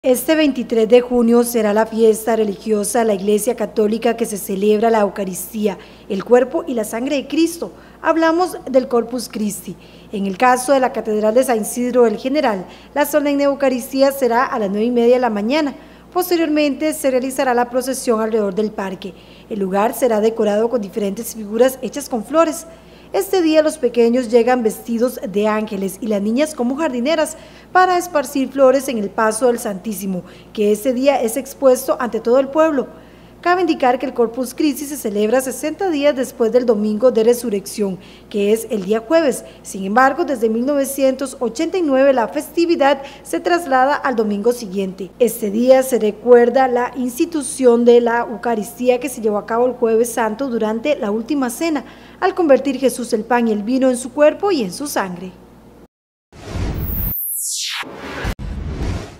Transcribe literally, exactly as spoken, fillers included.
Este veintitrés de junio será la fiesta religiosa de la Iglesia Católica que se celebra la Eucaristía, el cuerpo y la sangre de Cristo. Hablamos del Corpus Christi. En el caso de la Catedral de San Isidro del General, la solemne Eucaristía será a las nueve y media de la mañana. Posteriormente se realizará la procesión alrededor del parque. El lugar será decorado con diferentes figuras hechas con flores. Este día los pequeños llegan vestidos de ángeles y las niñas como jardineras para esparcir flores en el paso del Santísimo, que ese día es expuesto ante todo el pueblo. Cabe indicar que el Corpus Christi se celebra sesenta días después del Domingo de Resurrección, que es el día jueves. Sin embargo, desde mil novecientos ochenta y nueve la festividad se traslada al domingo siguiente. Este día se recuerda la institución de la Eucaristía que se llevó a cabo el Jueves Santo durante la Última Cena, al convertir Jesús el pan y el vino en su cuerpo y en su sangre.